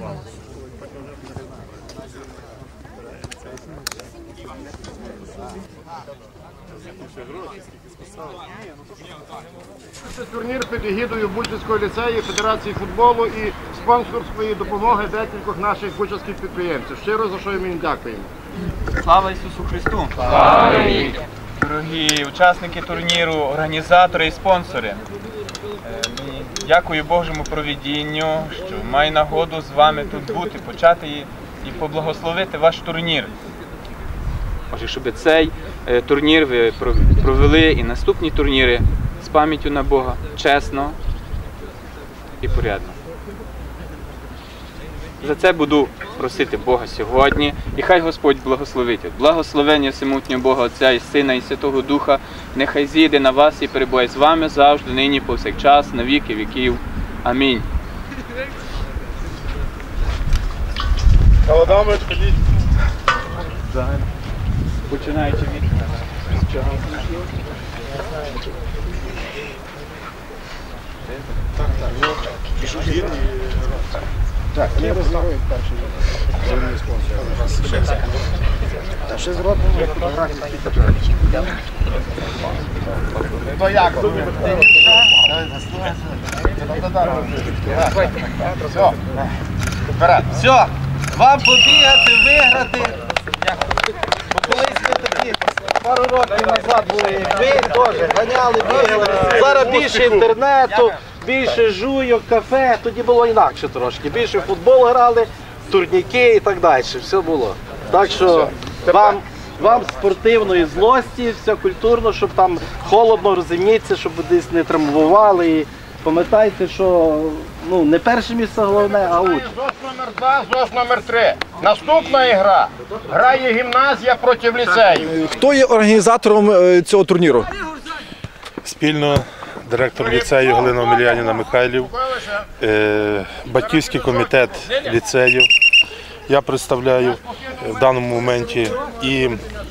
Це турнір під егідою Бучацького ліцею, Федерації футболу і спонсорської допомоги декількох наших бучацьких підприємців. Щиро за що ми їм дякуємо. Слава Ісусу Христу! Дорогі учасники турніру, організатори і спонсори. Дякую Божому провидінню, що маю нагоду з вами тут бути, почати і поблагословити ваш турнір. Боже, щоб цей турнір ви провели і наступні турніри з пам'яттю на Бога, чесно і порядно. За це буду просити Бога сьогодні, і хай Господь благословить. Благословення всемогутнього Бога, Отця і Сина і Святого Духа, нехай зійде на вас і перебуває з вами завжди, нині, повсякчас, на віки віків. Амінь. Володимир, ходіть. Починаючи від чого? Так, не роздають перший земний спонсор. Та ще зробимо фотографії. То як? Все, вперед. Все, вам побігати, виграти. Бо колись ми такі пару років назад були, як ви теж ганяли, бігали. Зараз більше інтернету, більше жуйок, кафе, тоді було інакше трошки. Більше в футбол грали, турніки і так далі, все було. Так що вам спортивної злості, все культурно, щоб там холодно, розуміться, щоб десь не травмували. І пам'ятайте, що не перше місце головне, а участь. ЗОС номер 2, ЗОС номер 3. Наступна ігра. Грає гімназія проти ліцею. Хто є організатором цього турніру? Спільно директор ліцею Галина Омельянівна Михайлів, батьківський комітет ліцею. Я представляю в даному моменті і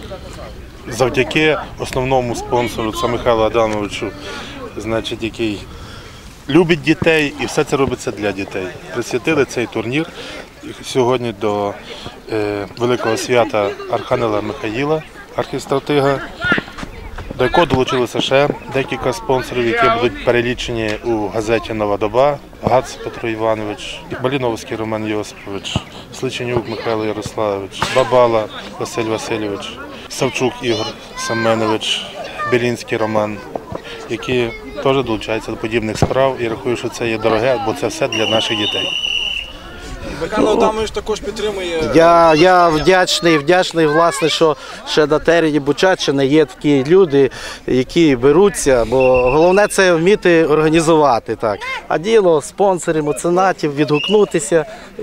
завдяки основному спонсору, це Михайлу Адамовичу, який любить дітей і все це робиться для дітей. Присвятили цей турнір сьогодні до великого свята Архангела Михаїла, архістратига, до якого долучилося ще декілька спонсорів, які будуть перелічені у газеті «Нова доба». Гац Петро Іванович, Маліновський Роман Йосипович, Сличенюк Михайло Ярославович, Бабала Василь Васильович, Савчук Ігор Семенович, Білінський Роман, які теж долучаються до подібних справ і рахую, що це є дороге, бо це все для наших дітей. Михайло Адамович також підтримує. Я вдячний, власне, що ще на терені Бучаччини є такі люди, які беруться, бо головне це вміти організувати. Так. А діло спонсорів, меценатів, відгукнутися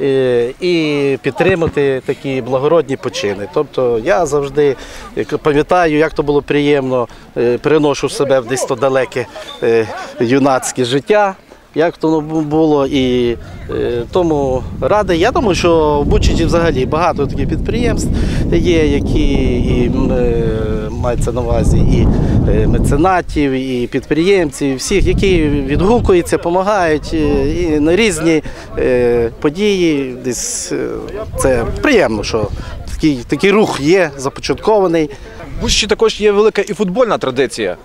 і підтримати такі благородні почини. Тобто я завжди пам'ятаю, як то було приємно, переношу себе в десь то далеке юнацьке життя. Як то було, і тому радий. Я думаю, що в Бучачі взагалі багато таких підприємств є, які мається на увазі і меценатів, і підприємців, і всіх, які відгукуються, допомагають і на різні події. Десь це приємно, що такий рух є, започаткований. В Бучачі також є велика і футбольна традиція.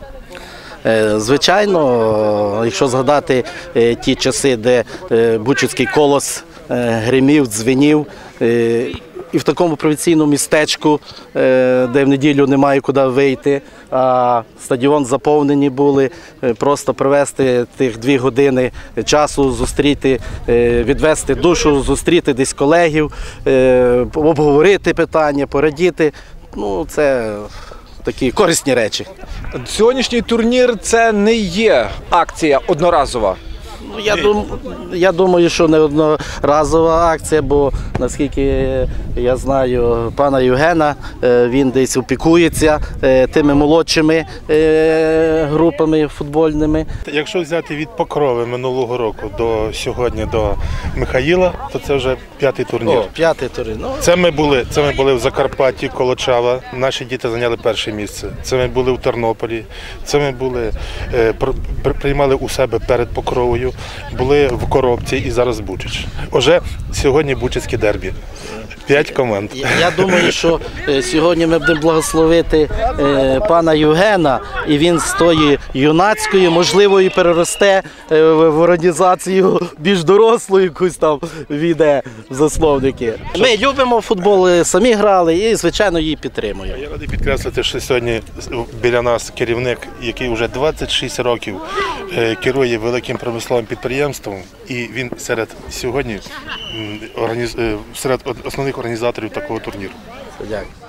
Звичайно, якщо згадати ті часи, де Бучацький колос гримів, дзвенів, і в такому провінційному містечку, де в неділю немає куди вийти, а стадіон заповнені були, просто провести тих 2 години часу, зустріти, відвести душу, зустріти десь колегів, обговорити питання, порадіти. Це такі корисні речі. Сьогоднішній турнір – це не є акція одноразова. Я думаю, що не одноразова акція, бо, наскільки я знаю пана Євгена, він десь опікується тими молодшими групами футбольними. Якщо взяти від Покрови минулого року до сьогодні, до Михаїла, то це вже 5-й турнір. 5-й турнір. Це ми були в Закарпатті, Колочава, наші діти зайняли 1-е місце. Це ми були в Тернополі, це ми приймали у себе перед Покровою. були в Коробці і зараз Бучач. Уже сьогодні Бучацьке дербі. 5 команд. Я думаю, що сьогодні ми будемо благословити пана Євгена, і він з тої юнацької, можливо, і переросте в організацію більш дорослу, якусь там війде в засновники. Ми любимо футбол, самі грали і, звичайно, її підтримуємо. Я радий підкреслити, що сьогодні біля нас керівник, який вже 26 років керує великим промисловим підприємством, і він серед сьогодні серед основних організаторів такого турніру. Дякую.